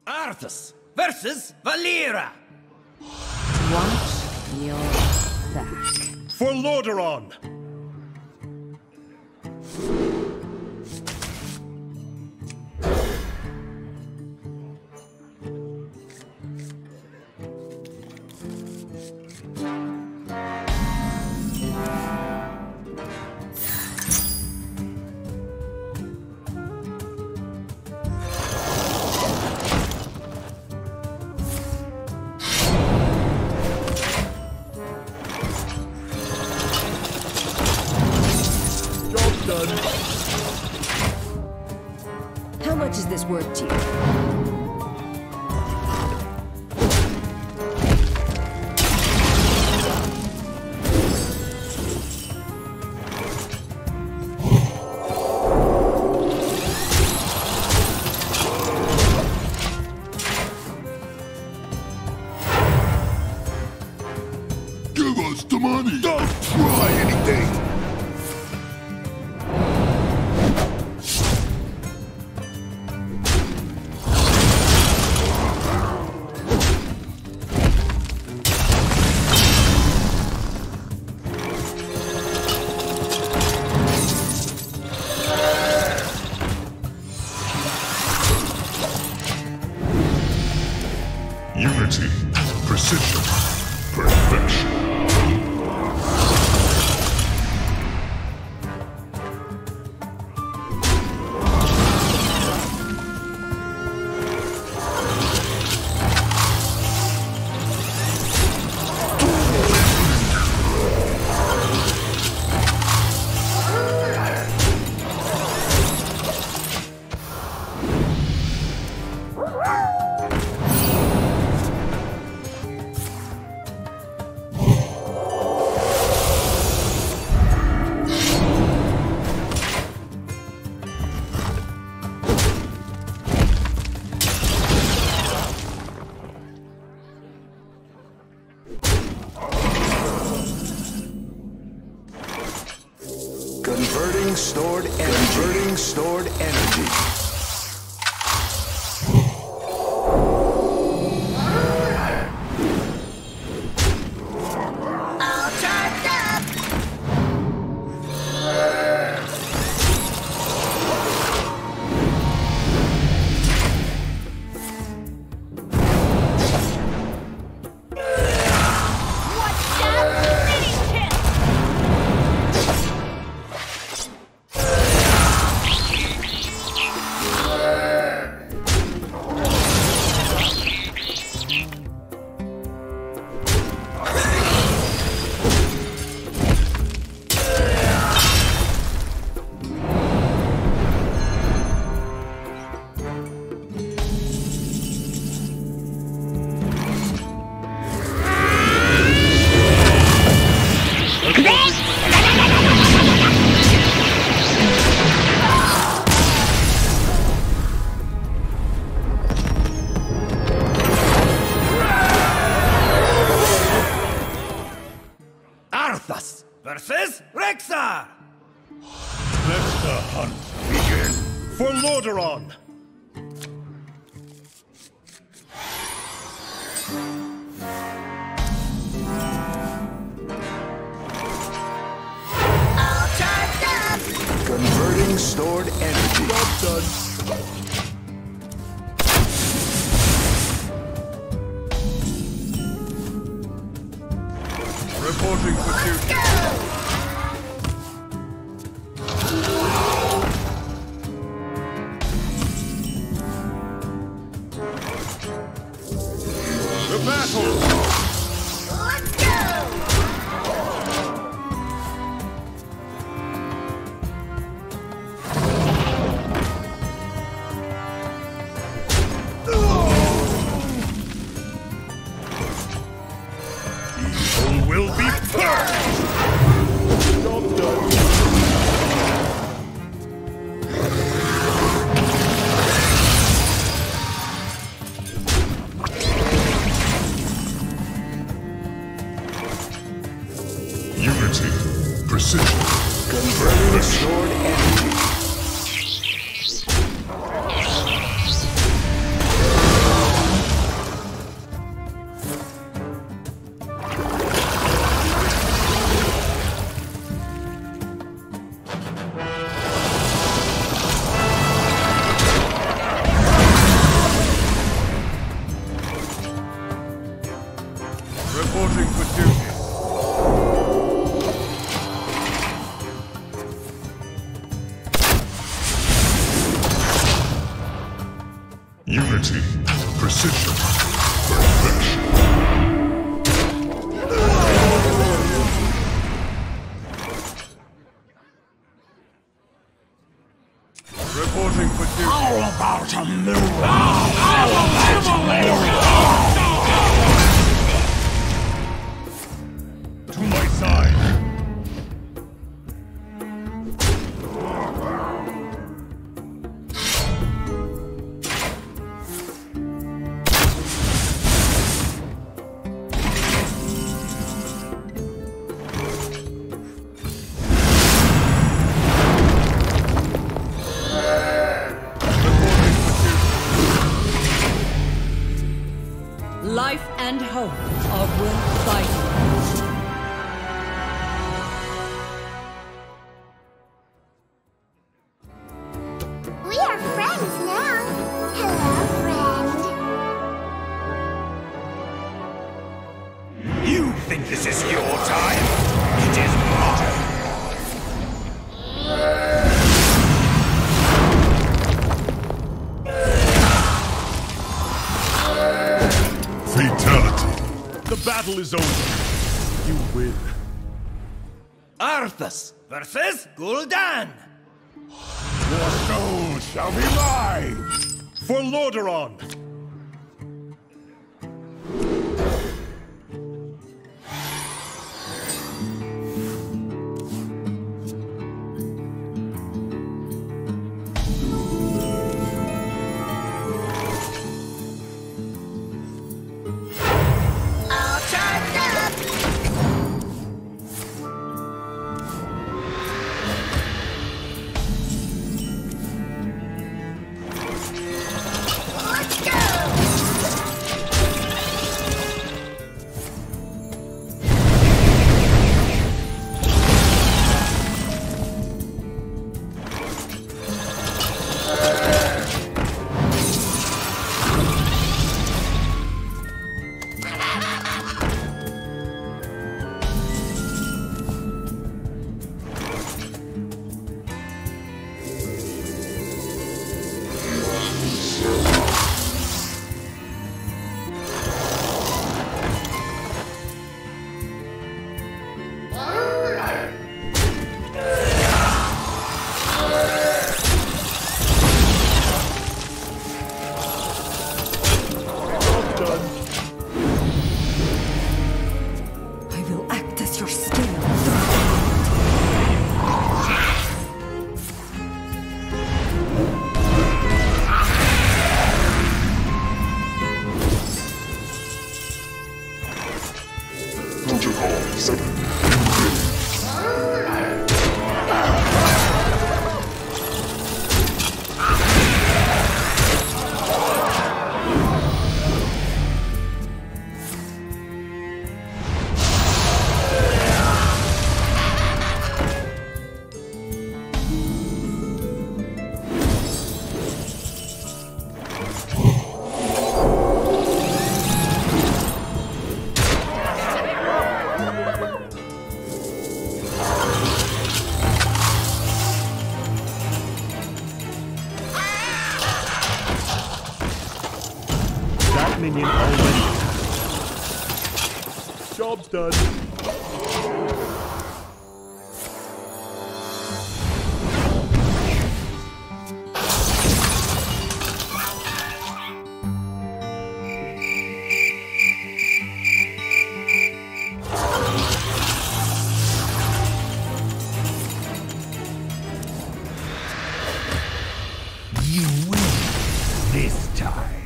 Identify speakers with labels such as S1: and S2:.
S1: Arthas versus Valera.
S2: Watch your back.
S3: For Lordaeron!
S2: How much is this worth to you?
S4: Give us the money! Don't try anything! Unity, precision, perfection. Converting stored energy.
S5: All charged up. What's up? Mini kick.
S1: Arthas versus Rexar.
S3: Let the hunt begin! For Lordaeron!
S5: All charged up.
S4: Converting stored energy.
S3: Job done! Reporting pursuit. The battle!
S5: Let's go.
S3: Evil will be purged! Job done!
S4: Unity, precision, converting stored energy. Unity, precision, perfection.
S3: Reporting for duty.
S4: How about a miracle?
S3: To my side.
S2: Life and hope of Will fighting.
S5: We are friends now. Hello, friend.
S1: You think this is your time? It is mine.
S4: Fatality.
S3: The battle is over. You win.
S1: Arthas versus Gul'dan.
S4: Your soul shall be mine.
S3: For Lordaeron.
S5: All charged up. Let's go.
S2: I will act as your scale.
S4: Protocol 7.
S3: That minion already. Job's done.
S1: You win this time.